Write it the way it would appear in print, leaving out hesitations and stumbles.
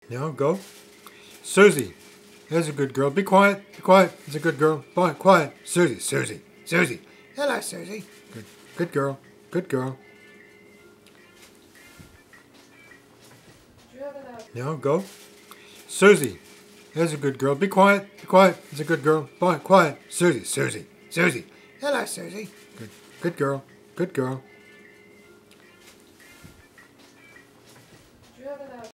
Now go. Susie. There's a good girl. Be quiet. Be quiet. It's a good girl. Be quiet. Susie. Susie. Susie. Hello, Susie. Good. Good girl. Good girl. Now go. Susie. There's a good girl. Be quiet. Be quiet. It's a good girl. Be quiet. Susie. Susie. Susie. Hello, Susie. Good. Good girl. Good girl.